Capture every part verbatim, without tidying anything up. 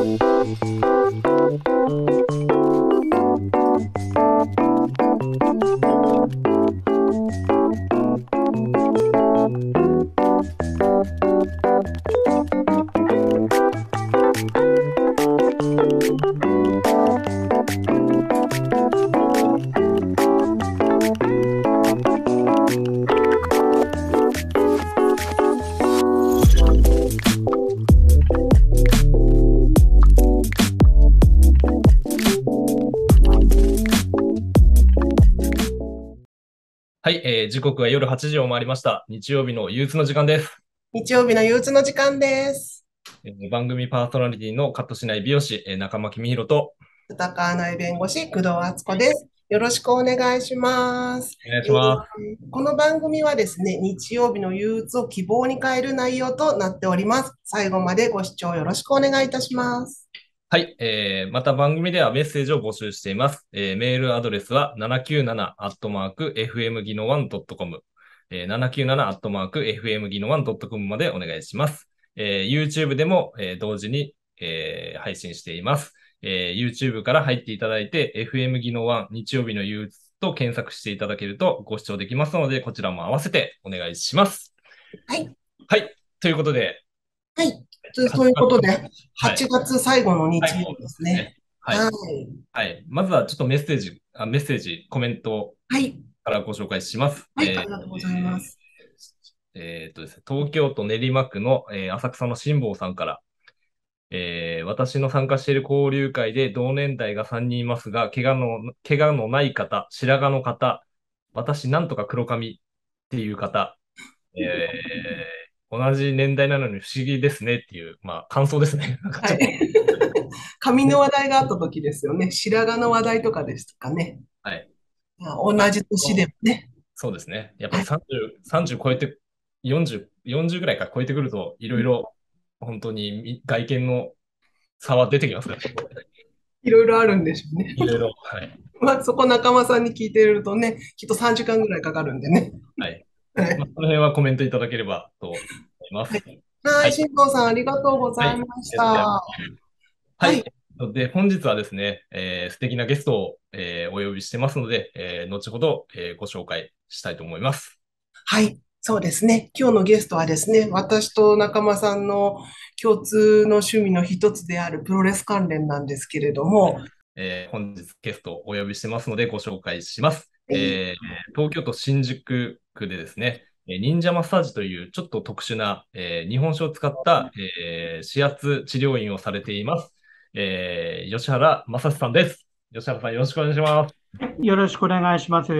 はい、えー時刻は夜はちじを回りました。日曜日の憂鬱の時間です。 日曜日の憂鬱の時間です。 えー番組パーソナリティのカットしない美容師、えー中間公弘と、 豚川内弁護士、工藤敦子です。よろしくお願いします。 お願いえします。 ーこの番組はですね、日曜日の憂鬱を希望に変える内容となっております。最後までご視聴よろしくお願いいたします。 はい、えーまた番組ではメッセージを募集しています。えーメールアドレスはななきゅうななアットマーク エフエム ギノワンドットコム、えー、ななきゅうななアットマーク エフエム ギノワンドットコムまでお願いします。えー YouTube でも、えー同時に、えー配信しています。えー YouTube から入っていただいて エフエム ギノワン日曜日の憂鬱と検索していただけるとご視聴できますので、こちらも合わせてお願いします。 はい。 はい、ということで、 はい。と 8 ということで、 月の、はい、 はちがつ最後の日曜最後日ですね。 ですね。はい。 はい。 はい。まずはちょっとメッセージ、あ、メッセージ、コメントはい。 からご紹介します。 はい。あえーりがとうございます。 えーっとですね、東京都練馬区の、えー浅草の辛坊さんから、えー私の参加している交流会で同年代がさんにんいますが、怪我の、怪我のない方、白髪の方、私なんとか黒髪っていう方、えー同じ年代なのに不思議ですねっていう、まあ感想ですね。なんかはい。 ちょっと、 髪の話題があった時ですよね。白髪の話題とかですかね。 はい。 あ同まあ、 じ年でもね。 そうですね。やっぱりはい。 さんじゅう、さんじゅう超えて、よんじゅう、よんじゅうぐらいから超えてくると、いろいろ本当に外見の差は出てきますね。 いろいろあるんでしょうね。 いろいろ。はい。 まあ、そこ仲間さんに聞いてるとね、きっとさんじかんぐらいかかるんでね。 はい。まあ、 はい。 この辺はコメントいただければと思います。 はい。はい、 はい。 辛坊さん、ありがとうごはい。 ざいましありがとうございた。 ます。はい。 はい。 で、本日はですね、えー素敵なゲストを、えーお呼びしてますので、えー後ほど、えーご紹介したいと思います。 はい。そうですね。今日のゲストはですね、私と仲間さんの共通の趣味の一つであるプロレス関連なんですけれども、 えー本日ゲストをお呼びしてますのでご紹介します。 はい。 えー東京都新宿区でですね、えー忍者マッサージというちょっと特殊な、えー日本酒を使った、えー指圧治療院をされています。えー吉原正史さんです。吉原さんよろしくお願いします。 よろしくお願いします。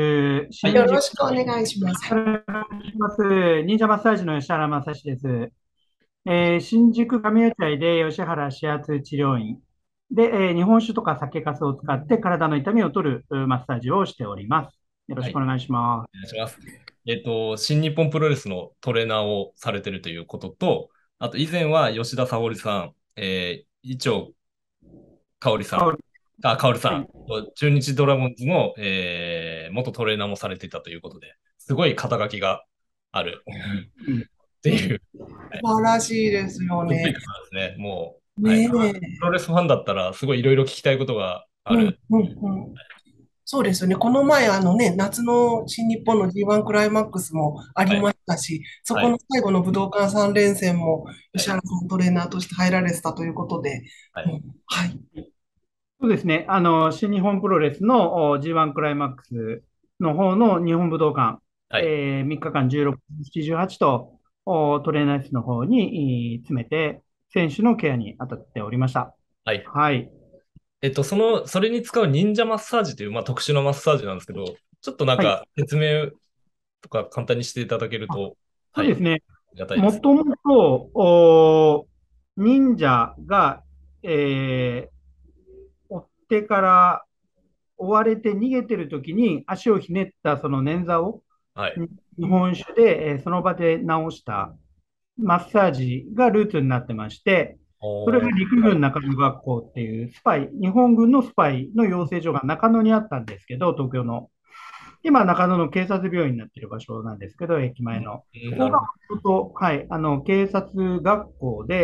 はい。 よ新宿ろしくお願いします。はい。 からお願いします。忍者マッサージの吉原正史です。えー新宿上落合で吉原指圧治療院で、えー日本酒とか酒粕を使って体の痛みを取るうマッサージをしております。よろはい。 しくお願いします。 お願いします。えっと、新日本プロレスのトレーナーをされてるということと、あと以前は吉田沙保里さん、えー、伊調香織さん、 香り。 あ、香織さはい。 ん、中日ドラゴンズの、えー元トレーナーもされていたということで、すごい肩書きがあるうん。 っていう、はい、 素晴らしいですよね。 すごいですね。もう、はい、 ねプロプロえ。 レスファンだったら、すごいいろいろ聞きたいことがあうん、 る。 うん、うん。そうですよね。この前、あのね、夏の新日本の ジーワン クライマックスもありはい、 ましたし、そはい、 この最後の武道館さん連戦もはい、 吉原さんトレーナーとして入られてたということで、 はい、 うん、はい。 そうですね。あの、新日本プロレスのお ジーワン クライマックスの方の日本武道館、 はい、 えー、みっかかんじゅうろく、じゅうはちとおトレーナー室の方にい詰めて、選手のケアに当たっておりました。 はい。 はい。 えっと、その、それに使う忍者マッサージという、まあ、特殊なマッサージなんですけど、ちょっとなんはい。 か説明とか簡単にしていただけるあ、 と、はい、 そうですね。 ありがたいです。 もともと、お忍者が、えー追っ手から追われて逃げてる時に足をひねったその捻挫をはい。 日本酒で、えーその場で治したマッサージがルーツになってまして、それがおー、 陸軍中野学校っていうスパイ、日本軍のスパイの養成所が中野にあったんですけど、東京の。今、中野の警察病院になっている場所なんですけど、駅前の。 うん、 そこが、 なるほど。 とはい、あの、警察学校で、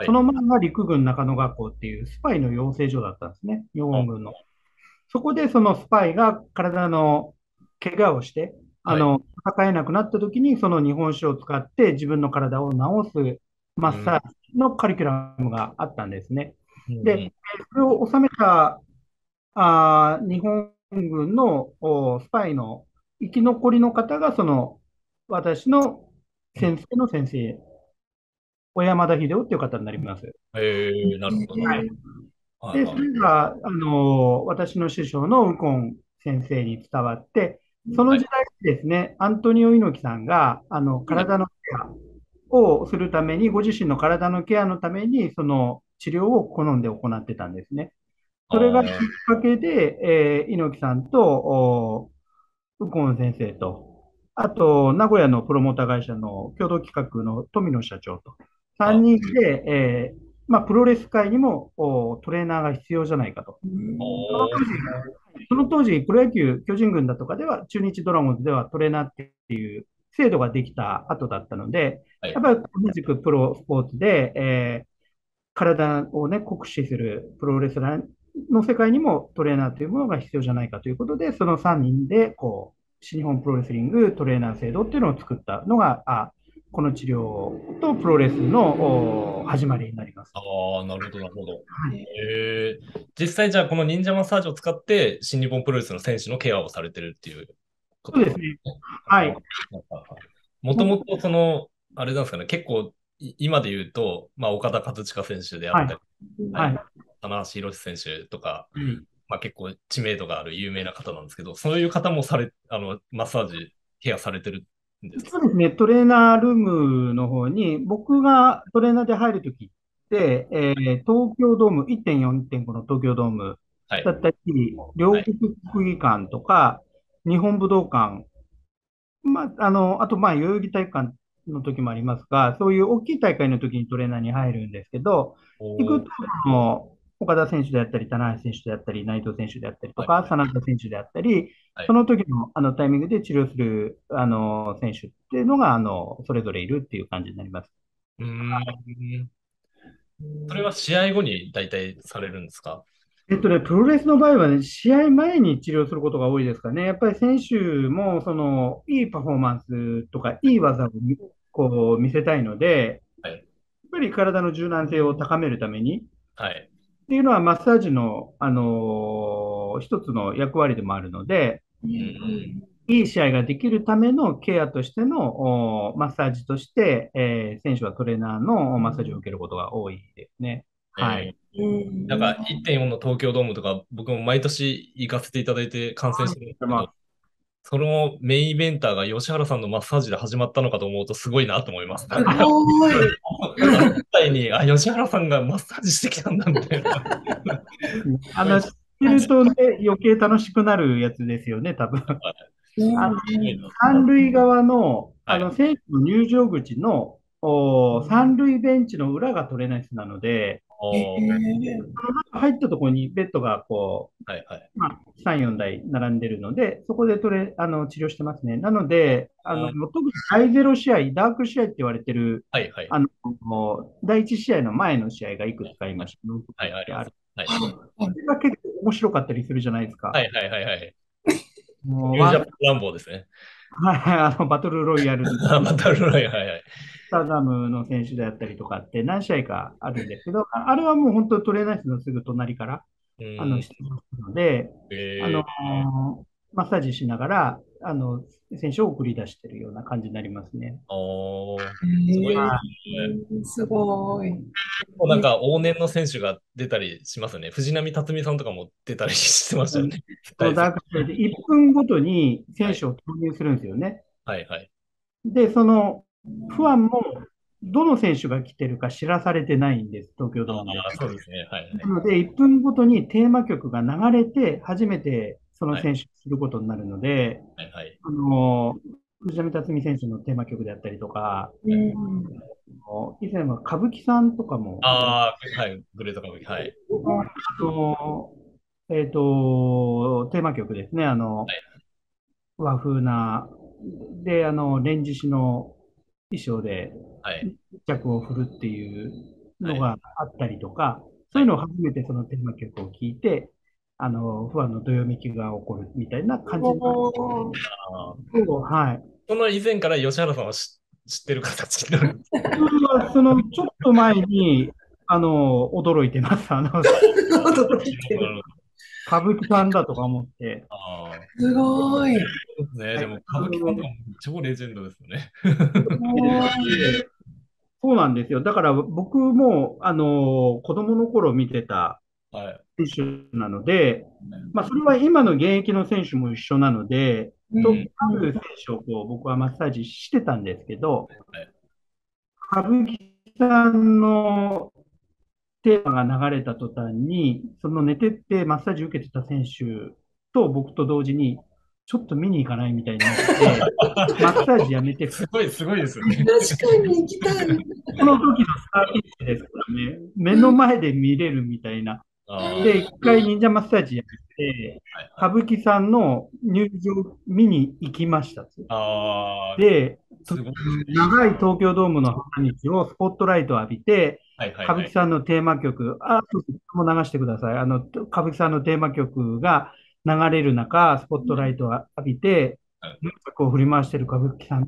はい。 その前が陸軍中野学校っていうスパイの養成所だったんですね、日あ、 本軍の。そこでそのスパイが体の怪我をして、あはい。 の、戦えなくなった時に、その日本酒を使って自分の体を治すマうん。 ッサージのカリキュラムがあったんですね。で、 うんうん。 それを収めたあー日本軍のおスパイの生き残りの方が、その私のうん。 先生の先生、小山田秀夫っていう方になります。 えー、なるほど、なるほど。はいで、そはい。 れが、あの、私の師匠の右近先生に伝わって、そはい。 の時代にですね、アントニオ猪木さんが、あの、体のケアをするために、ご自身の体のケアのために、その治療を好んで行ってたんですね。 あそれがきっあ、 かけで、えー猪木さんと、お右近先生と、あと、名古屋のプロモーター会社の共同企画の富野社長と、3 あ、 人で、えーまあ、プロレス界にもおトレーナーが必要じゃないかと。そのおー、 当時、その当時プロ野球、巨人軍だとかでは、中日ドラゴンズではトレーナーっていう制度ができた後だったので、 はい。 やっぱり同じくプロスポーツで、えー体をね、酷使するプロレスラーの世界にもトレーナーというものが必要じゃないかということで、そのさんにんで、こう、新日本プロレスリングトレーナー制度っていうのを作ったのが、あこの治療とプロレスの始まりになります。 ああ、なるほど、なるほど。 はい、 えー、実際じゃあこの忍者マッサージを使って新日本プロレスの選手のケアをされてるっていうことなんでそうですね。 すね。 はい。 もともとその、あれなんですかね、結構い今で言うと、まあ、岡田和親選手であはい。 ったり、ははい。 い、棚橋宏選手とか、 はい。 まあ、結構知名度がある有名な方なんですけど、そういう方もされ、あの、マッサージ、ケアされてるんですか？ そうですね。トレーナールームの方に、僕がトレーナーで入るときって、えー東京ドーム、いってんよん、いってんごの東京ドームはい。 だったり、両はい。 国国技館とか、日本武道館、まあ、あの、あと、まあ、代々木体育館の時もありますが、そういう大きい大会の時にトレーナーに入るんですけど、行くと、 おー、 あの岡田選手であったり、棚橋選手であったり、内藤選手であったりとはい。 か、真田選手であったり、 はい。 その時のあのタイミングで治療するあの選手っていうのが、あの、それぞれいるっていう感じになります。 うーん。それは試合後に大体されるんですか？ えっとね、プロレスの場合はね、試合前に治療することが多いですかね。やっぱり選手も、その、いいパフォーマンスとか、いい技を見こう見せたいので、 はい。 やっぱり体の柔軟性を高めるために、っはい。 ていうのはマッサージの、あのー一つの役割でもあるので、 うん。 いい試合ができるためのケアとしてのおマッサージとして、えー選手はトレーナーのマッサージを受けることが多いですね。はい。 えーなんかいってんよんの東京ドームとか僕も毎年行かせていただいて観戦してるんですけど、 まあ、 そのメインイベンターが吉原さんのマッサージで始まったのかと思うとすごいなと思います。なんすか、 ごい。 あのみたいに、あ、吉原さんがマッサージしてきたんだみたいな。 あの、知ってるとね、余計楽しくなるやつですよね、多分。あの、 すごいな。 三塁側の、 はい。 あの、選手の入場口の、お三塁ベンチの裏が取れない人なので、 えおー、 ー、 入ったところにベッドがこはいはい。 う、まあ、さん、よんだい並んでるので、そこで取れ、あの、治療してますね。なので、あの、 あー、 特に大ゼロ試合、ダーク試合って言われてる、 はいはい。 あの、だいいち試合の前の試合がいくつか今、 はい、あります。 ある。 はい。 それが結構面白かったりするじゃないですか。 はいはいはいはい。 もうワン、 ニュージャパンランボーですね。 はい、あの、バトルロイヤルあ、またロイ、はいはい。 スターダムの選手であったりとかって何試合かあるんですけど、ああれはもう本当トレーナー室のすぐ隣からあのうん。 出場するので、あのえマッサージしながらあの選手を送り出しているような感じになりますね。 ー、おー、すごいでえすはね。 ー、すごい。 もうなんか往年の選手が出たりしますよね。藤波辰巳さんとかも出たりしてましたよい。 ね。 その対戦。 ダーク試合でいっぷんごとにはい。 選手を投入するんですよね。 はいはい。 で、そのファンもどの選手が来てるか知らされてないんです、東京ドームで。 ああ、そうですね。はいはい。 なので、いっぷんごとにテーマ曲が流れて、初めてそのはい選手をすることになるので、 はいはい。 あの、藤波辰巳選手のテーマ曲であったりとか、 うん。 以前は歌舞伎さんとかも出ましああ、はい。グレートカムイ。はい。 た。あの、えっと、テーマ曲ですね。あの、 はい。 和風な、で、あの、連獅子の衣装ではい。 着を振るっていうのがあったりとか、そういうのを初めてそのテーマ曲を聴いて、あの、不安のどよめきが起こるみたいな感じのおー、 あーを、はい。 その以前から吉原さんは知知ってる形になるんですか？ 僕はそのちょっと前に、あの、驚いてます。あの、 驚いてる。 なるほど。 歌舞伎さんだとか思って。 ああ、 すごい。 そうですね。 はい。 でも、歌あの、 舞伎さんとかも超レジェンドですよね。 すごい。 そうなんですよ。だから僕も、あの、子供の頃見てたはい。 選手なので、まあ、それは今の現役の選手も一緒なので、と、 うん、 あうん。 る選手をこう僕はマッサージしてたんですけど、 はい。 歌舞伎さんのテーマが流れた途端に、その寝てってマッサージ受けてた選手と僕と同時に、ちょっと見に行かないみたいになって、マッサージやめて、 すごい、すごいですよね。 確かに行きたい。 その時のスターティッシュですからね、目の前で見れるみたいな。 あで、一回忍者マッサージやって、 あ、はいはい。 歌舞伎さんの入場見に行きました。 ああ、 で、とすごいですね。 長い東京ドームの花道をスポットライトを浴びて、歌舞伎はいはいはい。 さんのテーマ曲、あ、そうそうもう流してください。あの、歌舞伎さんのテーマ曲が流れる中、スポットライトを浴びて、 はい音楽を振り回してる歌舞伎さんって、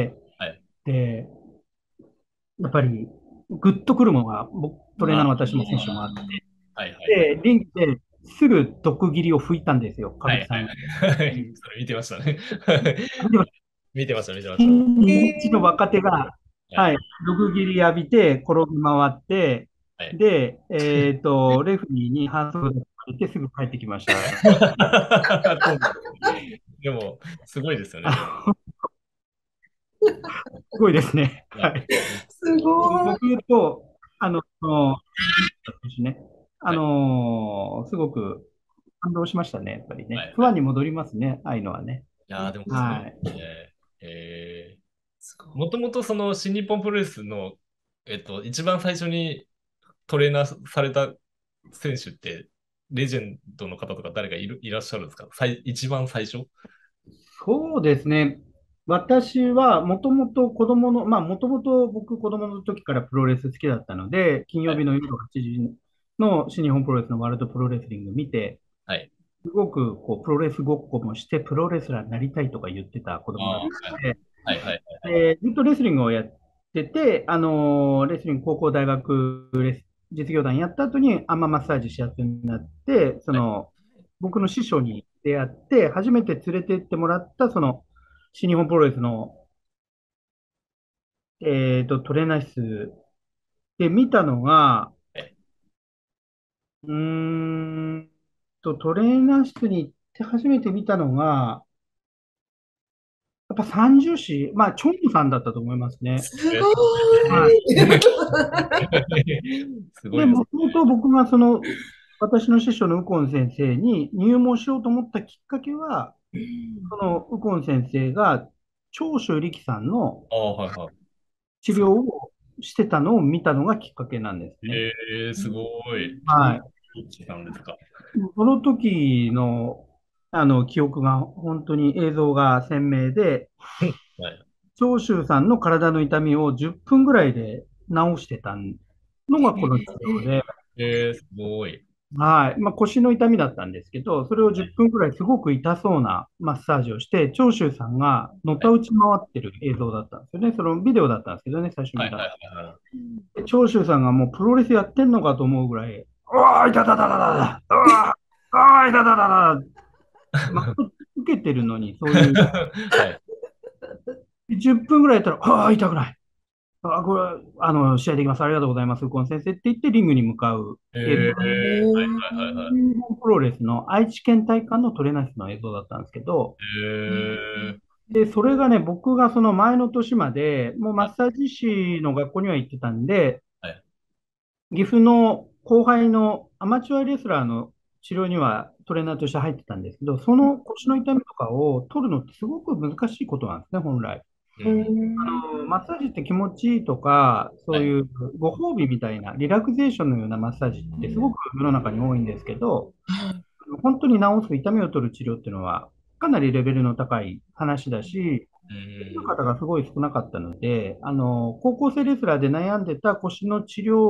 はい。 で、やっぱり、グッとくるものが、僕、トレーナーの私も選手もあっはいはいはい。 て、リングですぐ毒斬りを吹いたんですよ、歌はいはい舞伎さんが。 はい。それ見てましたね。 でも見てました、見てました。 新日の若手が、 はい。 はい、毒斬り浴びて、転び回って、 はい。 で、えっと、レフェリーに反則がされてすぐ帰ってきました。 そうでも、すごいですよね、でも。 あすごいですね。 いや、 はい。 すごい。 僕と、あの、そのですね、あはい。 のーすごく感動しましたね、やっぱりね。 はい。はい。 不安に戻りますね、ああいうのはね。 いやー、でもすごいではい。 すね。えすごい。 ー、もともとその新日本プロレスの、えっと、一番最初にトレーナーされた選手って、レジェンドの方とか誰かいる、いらっしゃるんですか？最、一番最初？ そうですね。私はもともと子供の、まあもともと僕子供の時からプロレス好きだったので、金はい。 曜日の夜はちじの新日本プロレスのワールドプロレスリング見て、 はい。 すごくこうプロレスごっこもしてプロレスラーになりたいとか言ってた子供だっああ、 たので、 はい。はい。はい。はい。 でずっとレスリングをやってて、あのーレスリング高校大学レス実業団やった後にアンママッサージ指圧になって、そはい。 の僕の師匠に出会って、初めて連れて行ってもらったその新日本プロレスの、えーと、トレーナー室で見たのが、 はい。 うーんと、トレーナー室に行って初めて見たのが、やっぱ三重視、まあ、チョンさんだったと思いますね。 すごえはい。 い。 すごで、 いです。 もともと僕がその、私の師匠の右近先生に入門しようと思ったきっかけは、その右近先生が長州力さんのああ、はいはい。 治療をしてたのを見たのがきっかけなんですね。 ええー、すごい。長はい。 期さんですか？ その時の、あの記憶が本当に映像が鮮明で、 はい。 長州さんの体の痛みをじゅっぷんぐらいで治してたのがこの治療で、 ええー、すごい。 はい。まあ、腰の痛みだったんですけど、それを10 はい。 分ぐらいすごく痛そうなマッサージをして、長州さんがのはい。 たうち回ってる映像だったんですよね。そのビデオだったんですけどね、最初はい。はい。 見たの。 はで長州さんがもうプロレスやってんのかと思うぐらい、うわー、痛たたたたた、うわー、あー、痛たたたた、まあ、受けてるのに、そういう、 い。はい。 じゅっぷんぐらいやったら、ああ、痛くない。あ、これ、あの、試合できます。ありがとうございます。右近先生って言ってリングに向かうえ映像。 えー、はい。はい。はい。はい。 日本プロレスの愛知県体館のトレーナー室の映像だったんですけど、 ええで、それがね、僕がその前の年まで、もうー、はい。 マッサージ師の学校には行ってたんで、 はい。 岐阜の後輩のアマチュアレスラーの治療にはトレーナーとして入ってたんですけど、その腰の痛みとかを取るのってすごく難しいことなんですね、本来。 ううん。 ん。 マッサージって気持ちいいとか、そはい。 ういうご褒美みたいなリラクゼーションのようなマッサージってすごく世の中に多いんですけど、本当に治す痛みを取る治療っていうのはかなりレベルの高い話だし、 うできるん。 方がすごい少なかったので、あの、高校生レスラーで悩んでた腰の治療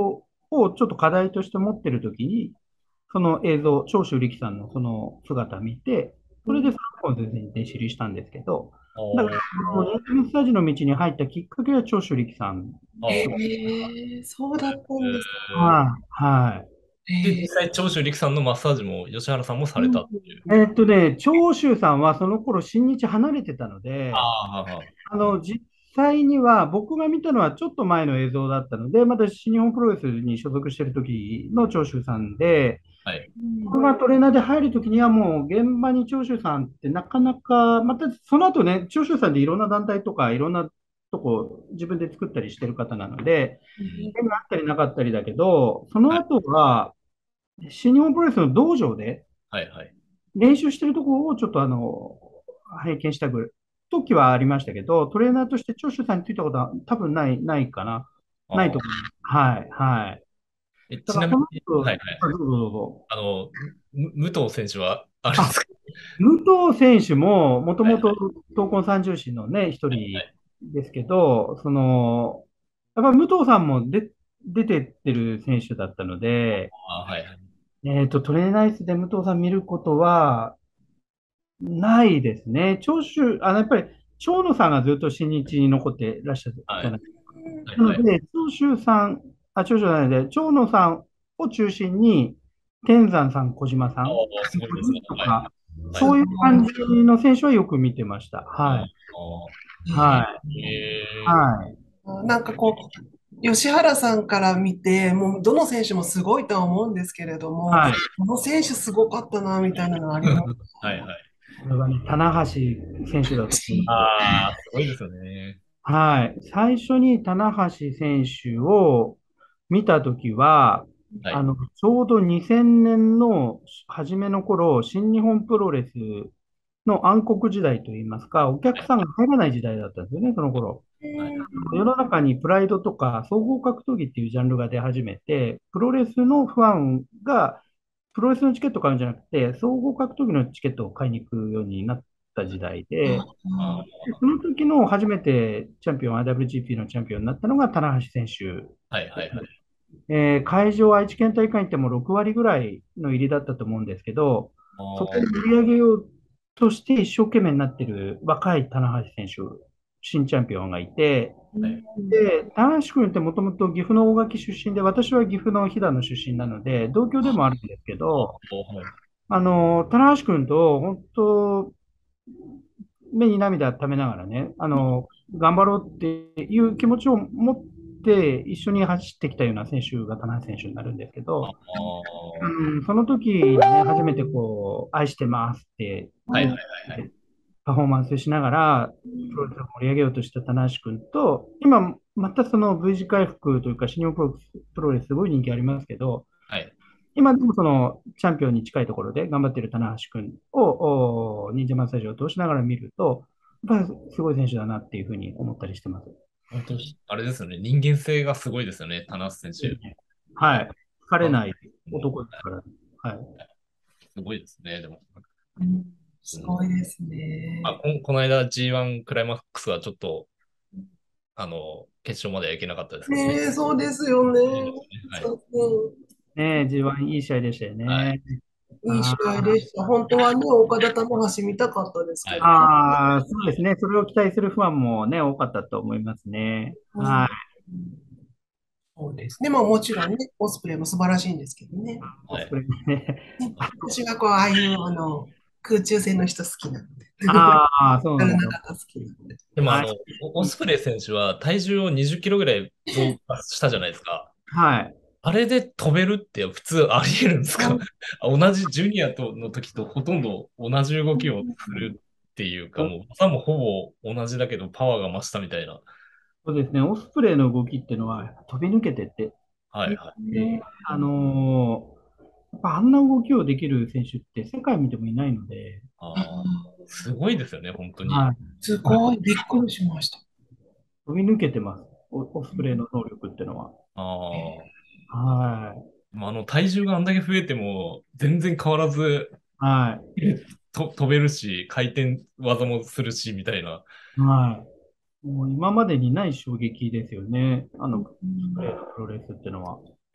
をちょっと課題として持ってるときに、その映像、長州力さんのその姿見て、それでサンコン先生に弟子入りしたんですけど、だから、 おー、 このニュースタジオの道に入ったきっかけは長州力さん。 あー、 へえ、そうだったんですか。 えはい、はい。 ーで、 へえ、 実際、長州力さんのマッサージも吉原さんもされたっていう。 えーっとね、長州さんはその頃新日離れてたのあで、 あ、ははあの、実際には僕が見たのはちょっと前の映像だったので、まだ新日本プロレスに所属している時の長州さんで、 はい。 僕がトレーナーで入るときにはもう現場に長州さんってなかなか、またその後ね、長州さんでいろんな団体とかいろんなとこ自分で作ったりしてる方なので、 うん、 縁があったりなかったりだけど、そのはい。 後は新日本プロレスの道場ではい。はい。 練習してるところをちょっとあの、拝見したぐ時はありましたけど、トレーナーとして長州さんについたことは多分ない、ないかな。ないとああ。 思います。はい、はい。 え、 だからそのちなみに、はい。 後、 はい。 あどうぞどうぞ。 あの、む武藤選手はあるんであ、 すか？ 武藤選手も、もとはい。 もと闘魂三重士のね、一人はい。 ですけど、その、やっぱり武藤さんも出、出てってる選手だったので、 あー、はい。はい。 えっと、トレーナー室で武藤さん見ることはないですね。長州、あの、やっぱり、長野さんがずっと新日に残ってらっしゃるはい。 じゃない。 はい。はい。 なので、長州さん、あ、長州じゃないで、長野さんを中心に、天山さん、小島さあんあ、すごいですね。はい。 とか、 はい。 すごそういう感い。 じの選手はよく見てました。はい。 あへはい。 ーえはい。 ー、なんかこう、吉原さんから見て、もうどの選手もすごいとは思うんですけれども、 はい。 この選手すごかったな、みたいなのありーますはいか？ はい。 これはね、棚橋選手だと思います。 ああ、すごいですよね。 はい。最初に棚橋選手を見たときは、 はい。 あの、ちょうどにせんねんの初めの頃、新日本プロレスの暗黒時代といいますか、お客はい。 さんが入らない時代だったんですよね、その頃。 はい。 世の中にプライドとか総合格闘技っていうジャンルが出始めて、プロレスのファンがプロレスのチケットを買うんじゃなくて、総合格闘技のチケットを買いに行くようになった時代で、 ああでその時の初めてチャンピオン、アイダブリュージーピー のチャンピオンになったのが棚橋選手。 ーはいはいはい。 えー会場、愛知県大会に行ってもろく割ぐらいの入りだったと思うんですけど、 あそこをー盛り上げようとして一生懸命になっている若い棚橋選手、新チャンピオンがいて、 はい。 で、棚橋君ってもともと岐阜の大垣出身で、私は岐阜の飛騨の出身なので、同郷でもあるんですけあど、 ーはい。 あの、棚橋君と本当、目に涙ためながらね、あの、頑張ろうっていう気持ちを持って一緒に走ってきたような選手が棚橋選手になるんですけあど、 あ、 うん、その時にね、初めてこう、愛してますってはいはい言っはいはい。 て、パフォーマンスしながら、プロレスを盛り上げようとした棚橋君と、今、またその V 字回復というか、新日本プロプロレスすごい人気ありますけど、 はい。 今でもそのチャンピオンに近いところで頑張っている棚橋君をお忍者マッサージを通しながら見ると、やっぱりすごい選手だなっていうふうに思ったりしてます。 本当に、あれですよね。人間性がすごいですよね、田中選手。はい。 はい。疲れあないもう、 男ですから。はい。 すごいですね、でも。 ー、うん、すうん、 ごいですあ、 ね。 こん、この間 ジーワン クライマックスはちょっと、あの、決勝まではいけなかったですけどね。 ねえ、そうですよね。 いいですね。はい。 そう、うねえ、ジーワン いい試合でしたよはい。 ね。 ん、いい試合でした。本当はね、岡田玉橋見たかったですはい。 けど。 ああ、そうですね。それを期待するファンもね、多かったと思いますね。 うん、 はい。 そうですね。まあもちろんね、オスプレイも素晴らしいんですけどね。 コはい。 スプレね。 ね、私はこう、ああいうあの空中戦の人好きなので、 ああ、そうなんだ。 体の方好きなので。 でも、あはい。 の、オオスプレイ選手は体重をにじゅっキロぐらい増加したじゃないですか。 はい。 あれで飛べるって普通あり得るんですか？ うん、 同じジュニアとの時とほとんど同じ動きをするっていうか、もう技もほぼ同じだけどパワーが増したみたいな。 そうですね。オスプレイの動きっていうのは飛び抜けてっていはいはい。 て、あのーやっぱあんな動きをできる選手って世界見てもいないので、 ああ、すごいですよね、本当に。 はい。 すごい、びっくりしました。 飛び抜けてます。オオスプレイの能力っていうのは。 ああ、 はい。 まああの体重があんだけ増えても全然変わらずはと飛べるし、回転技もするし、みたいな。 い。はい。もう今までにない衝撃ですよね。あの、オスプレイのプロレスっていうのは。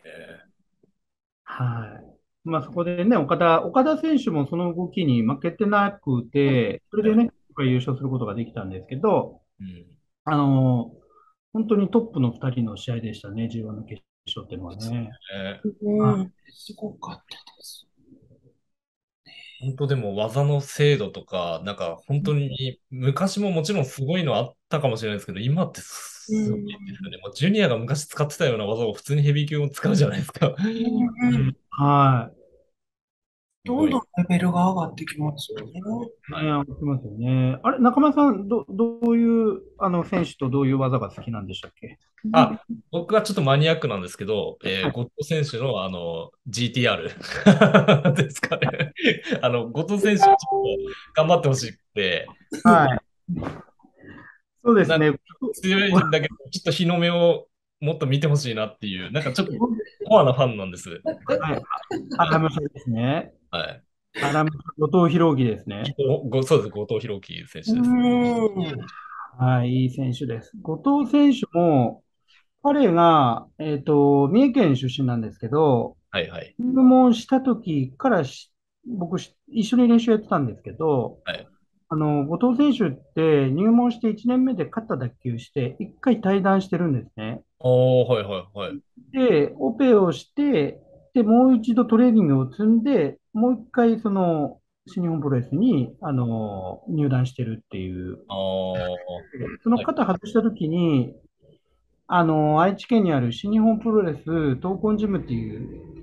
えはい。まあそこでね、岡田、岡田選手もその動きに負けてなくて、それーはい。 でね、今回優勝することができたんですけど、 うん。 あの本当にトップのふたりの試合でしたね、ジーワン の決勝っていうのはね。 えーうん、すごかったです。 本当でも技の精度とか、なんか本当に昔ももちろんすごいのあったかもしれないですけど、今ってうすごいですよん、 ね。もうジュニアが昔使ってたような技を普通にヘビー級も使うじゃないですか。 うん、うん。 ね、はい。 すごい。 どんどんレベルが上がってきますよね。 はい。 ね、上がってますよね。あれ、中村さん、ど、どういう、あの、選手とどういう技が好きなんでしたっけ？ あ、僕はちょっとマニアックなんですけど、えー、 はい。 後藤選手のあの、ジーティーアール ですかね。あの、後藤選手、ちょっと頑張ってほしくて、 はい。そうですなんかね。 強いんだけど、ちょっと日の目をもっと見てほしいなっていう、なんかちょっとコアなファンなんです。 はい。アラムサですね。 はい。 アラムサ、後藤弘樹ですね。 ごごそうです、後藤弘樹選う手です。 ん。 はい、いい選手です。後藤選手も、彼が、えっと、三重県出身なんですけど、 はいはい。 入門した時からし僕し、一緒に練習やってたんですけど、 はい。 あの、後藤選手って入門していちねんめで肩脱臼して、いっかい退団してるんですね。 おー、はいはいはい。 で、オペをして、で、もう一度トレーニングを積んで、もう一回その新日本プロレスに、あの、入団してるっていう。 あー、 そのはい。 肩外した時に、あの、愛知県にある新日本プロレス闘魂ジムっていう、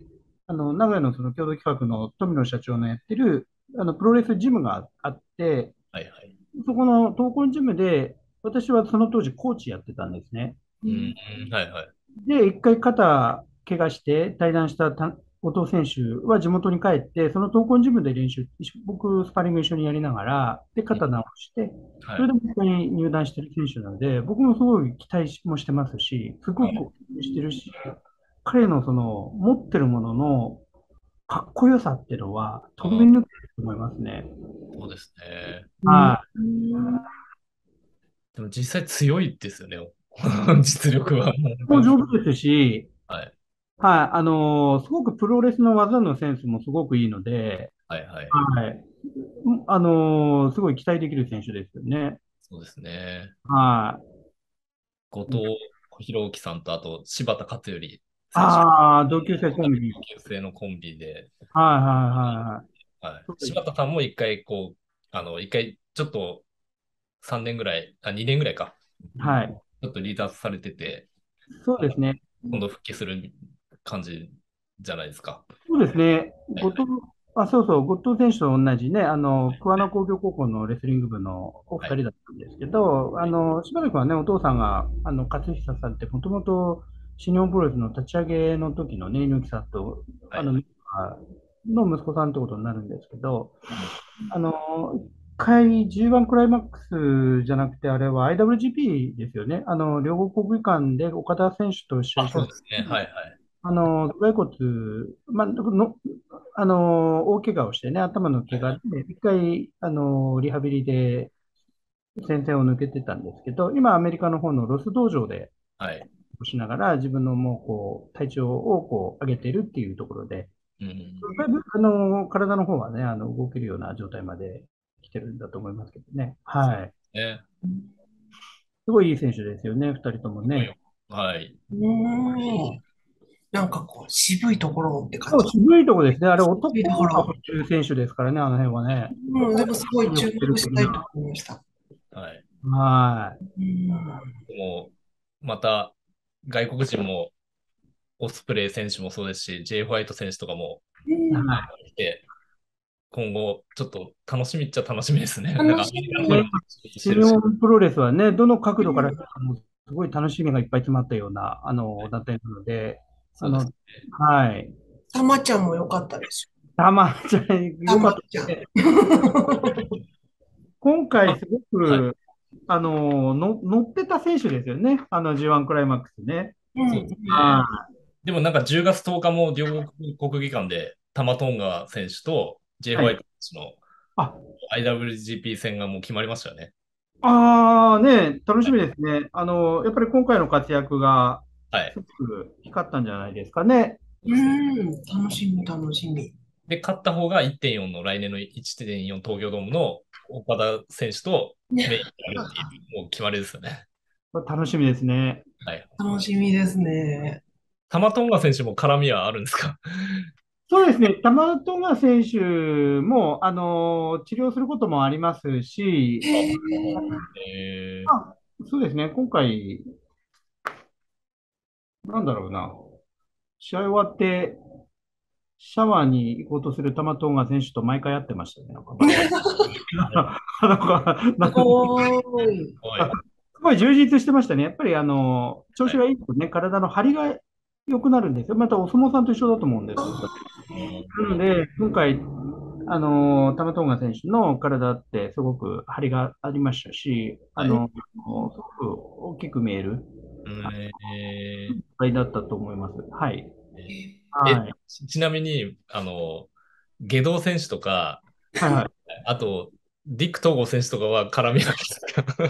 あの、名古屋のその共同企画の富野社長のやってる、あの、プロレスジムがあって、 はいはい。 そこの闘魂ジムで、私はその当時コーチやってたんですね。 うん、はいはい。 で、一回肩怪我して退団したた後藤選手は地元に帰って、その闘魂ジムで練習、一緒僕、スパーリング一緒にやりながら、で、 うん、 肩直して、 はい。 それでもう一回入団してる選手なので、僕もすごい期待もしてますし、すごくはい。 応援してるし、彼のその持ってるもののかっこよさっていうのは飛びあー、 抜けてると思いますね。 そうですね。 うん。 はでも実際強いですよね。実力は。 い。もう上手ですし、 はい。 はい、あのーすごくプロレスの技のセンスもすごくいいので、 はいはい。 はい。うんあのーすごい期待できる選手ですよね。 そうですね。 はい。 後藤弘樹さんと、あと柴田勝頼選手。 ああ、同級生コンビ。 同級生のコンビで、 はいはいはいはい。 はい。 そうです。 柴田さんも一回、こう、あの、一回、ちょっとさんねんぐらい、あ、にねんぐらいか。 はい。 ちょっと離脱されてて、 そうですね。 今度復帰する感じじゃないですか。 そうですね。 はいはい。 後藤、あ、そうそう、後藤選手と同じね、あの、桑名工業高校のレスリング部のおはい。 二人だったんですけど、あの、しばらくはね、お父さんが、あの、勝久さんって、もともと新日本プロレスの立ち上げの時のね、猪木さんと、あの、 はいはい。 の息子さんってことになるんですけど、 うん。 あの、一回 ジーワン クライマックスじゃなくて、あれは アイダブリュージーピー ですよね。あの、両国国技館で岡田選手と試合あ、 した時そうですね。はいに、 はい。 あの、頭蓋骨、まあ、の、あの、大怪我をしてね、頭の怪我で、一回、あの、リハビリで戦線を抜けてたんですけど、今、アメリカの方のロス道場で、 はい。 しながら、自分のもう、こう、体調をこう上げてるっていうところで、 うん。 だいぶ、あの、体の方はね、あの、動けるような状態まで来てるんだと思いますけどね。はい。 ね。 すごいいい選手ですよね、二人ともすごいよ。 ね。 はい。 うん。なんかこう、渋いところって感そう、 じ。 渋いとこですね。あれ、男渋いところ。 が走る選手ですからね、あの辺はね。 うん、でもすごい注持ってる目したいと的な。 思いました。 はい。 はうん。 でも、また、外国人も、オスプレイ選手もそうですし、J. ホワイト選手とかもい。 うん。 は来て、今後、ちょっと楽しみっちゃ楽しみですね。なんか、ア楽しメリカのい。ね、 方にも仕事して新日るし。 本プロレスはね、どの角度からみ。 見てもすごい楽しみがいっぱい詰まったような、あの、団体なので、あそうですの、はい。 たまちゃんも良かったです。 たまちゃん、 たよかったまちゃん。 ですね。今あ、 回すごはい。 く、あの、の、乗ってた選手ですよね。あの ジーワン クライマックスね。 うん。 そうですね。 はでもなんかじゅうがつとおかも両国国技館でタマトンガ選手と J. い。はい。 ホワイト選手のあ、 アイダブリュージーピー 戦がもう決まりましたよね。 ああね、楽しはい。 みですね。あの、やっぱり今回の活躍が、 はい。 すごく光ったんじゃないですかね。 うん、楽しみ、楽しみ。 で、勝った方がいってんよんの来年のいってんよん東京ドームの岡田選手とメインになるっていう、もう決まりですよね。 これ楽しみですね。 はい。 楽しみですね。 玉トンガ選手も絡みはあるんですか？ そうですね。玉戸川選手も、あの、治療することもありますし、 へえ、 えまあ、そうですね。今回、なんだろうな。試合終わって、シャワーに行こうとする玉戸川選手と毎回会ってましたね。なんかバリバリ。なんか、なすんすごい。 はい。 ごい充実してましたね。やっぱり、あの、調はい。 子がいいとね、体の張りが良くなるんですよ。またお相撲さんと一緒だと思うんですよ。なので、今回、あの、玉トンガ選手の体ってすごく張りがありましたし、あはい。 の、すごく大きく見えるえ試合だったと思います。はい。 ー、え、 はい。 ちちなみに、あの、下道選手とか、 はいはい。 あと、ディック統合選手とかは絡みあるんです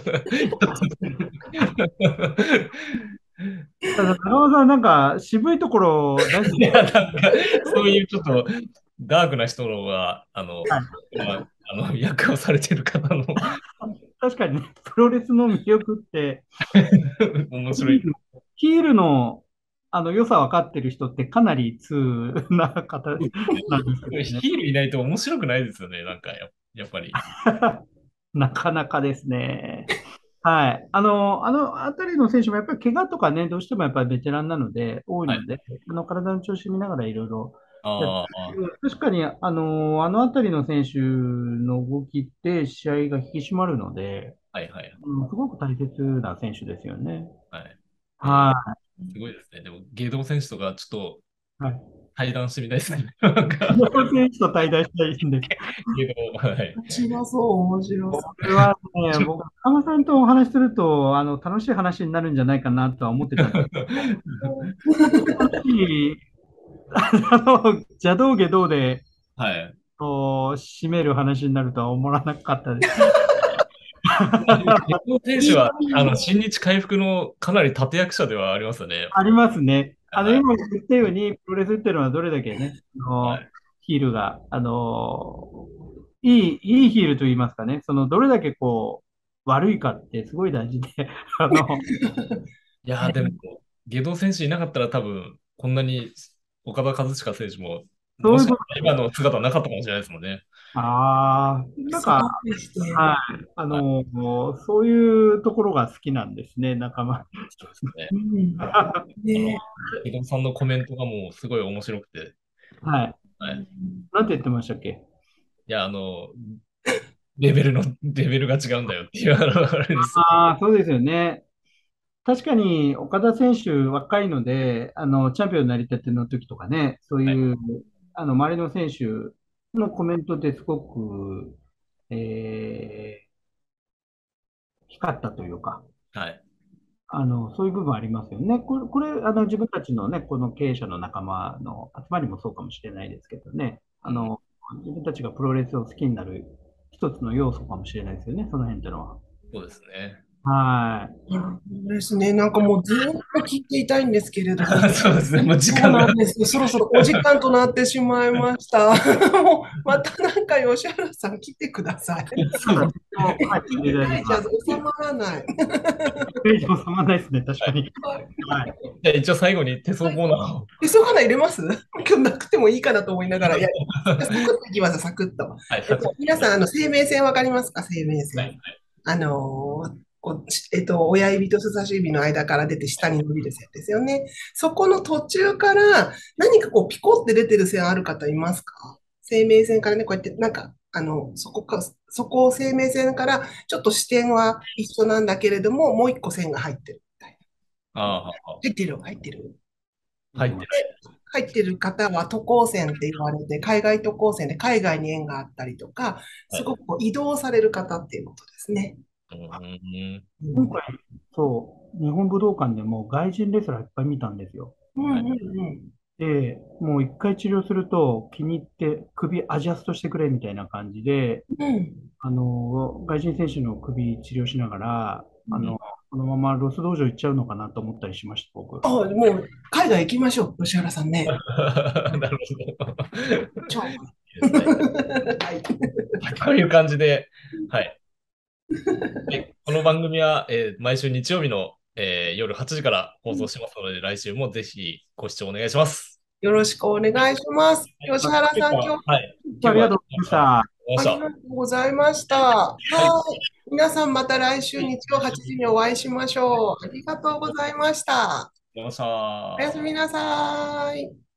か？ ただ、中尾さん、なんか渋いところ大好き。 いや、なんか、そういうちょっとダークな人のが、あの、 はい。 まあ、あの、役をされてる方の確かにね、プロレスの魅力って、 面白い。 ヒールの、あの良さ分かってる人ってかなり通な方なんですけどね。 ヒールいないと面白くないですよね、なんかや、やっぱり。 なかなかですね。はい。あの、あのあたりの選手もやっぱり怪我とかね、どうしてもやっぱりベテランなので、多いはい。 ので、あの体の調子見ながらいろいろやってああ、 確かに、あの、あのあたりの選手の動きって試合が引き締まるので、 はいはいうん、すごく大切な選手ですよね。 はい。えーはすごいですね。でも、芸道選手とかちょっとい。はい。 対談してみたいですね。なんか、 この選手と対談したいんです。 芸道、はい。 面白そう、面白こそれはね、僕、中間さんとお話しすると、あの、楽しい話になるんじゃないかなとは思ってたんですけど、 う。 楽しい、あの、邪道下道で、 はい。 こう、締める話になるとは思わなかったです。 芸道選手は、あの、新日回復のかなり立役者ではありますよね。 ありますね。あの、 はい。 今言ったように、プロレスっていうのはどれだけね、あの、 はい。 ヒールが、あの、いい、いいヒールと言いますかね、その、どれだけこう、悪いかってすごい大事で、あの、 いやー、でも、芸道選手いなかったら多分、こんなに岡田和親選手も、もしかしそういうこたら今の姿なかったかもしれないですもんね。 と、ああ、なんか、 そうですね。 はい、あはい。 の、そういうところが好きなんですね、仲間。 そうですね。 うん。 あの、 ね。 芸道さんのコメントがもうすごい面白くて、 はい。 はい。 なんて言ってましたっけ？ いや、あの、レベルの、レベルが違うんだよっていう、あの、あれですよ。 ああ、そうですよね。確かに岡田選手、若いので、あのチャンピオンになりたての時とかね、そうはい。 いうあの周りの選手のコメントですごく、えー光ったというか、 はい。 あのそういう部分ありますよね。これ、これあの自分たちのね、この経営者の仲間の集まりもそうかもしれないですけどね、 うん、 あの自分たちがプロレスを好きになる一つの要素かもしれないですよね、その辺っていうのは。 そうですね。 はい。 そうですね。なんかもうずーっと聞いていたいんですけれども、 そうですね。もう時そう間が。 なんですよ。そろそろお時間となってしまいました。もうまたなんか吉原さん来てください。 そうです。 はい、 一回じゃお願いします。 収まらない。 ページも様まないですね、確はい。 かに。はい。 じゃあ一応最後に手相コーナーを。 え、そうかな入れます今日なくてもいいかなと思いながら、いや、サクッといきます、サクッと。 はい、 えっと、 サクッと。 皆さん、あの、生命線わかりますか？生命線。 はい。 あのーこうしえっと、親指と人差し指の間から出て下に伸びる線ですよね。そこの途中から何かこうピコって出てる線ある方いますか？生命線からね、こうやってなんか、あの、そこか、そこ生命線からちょっと視点は一緒なんだけれども、もう一個線が入ってるみたいああ、はあ、 な。入ってる、入ってる。 入ってない。 入ってる方は渡航線って言われて、海外渡航線で海外に縁があったりとか、 はい。 すごくこう移動される方っていうことですね。 うん。 うん。 今回、そう、日本武道館でも外人レスラーいっぱい見たんですよ。 うんはい。 うんで、もう一回治療すると気に入って首アジャストしてくれみたいな感じで、 うん。うん。 あの、外人選手の首治療しながら、あの、 うん。 このままロス道場行っちゃうのかなと思ったりしました、僕。 あ、もう海外行きましょう、吉原さんね。 なるほど。 超。 いいですね。 はい。 こういう感じで、はい。でこの番組は、えー毎週日曜日の、えー夜はちじから放送しますので、来週もぜひご視聴お願いします。 よろしくお願いします。 はい、 吉原さん、今日はい。 あ今日はりがとうございました。 ありがとうございました。はい。皆さんまた来週日曜はちじにお会いしましょう。ありがとうございました。 ありがとうございました。 おやすみなさい。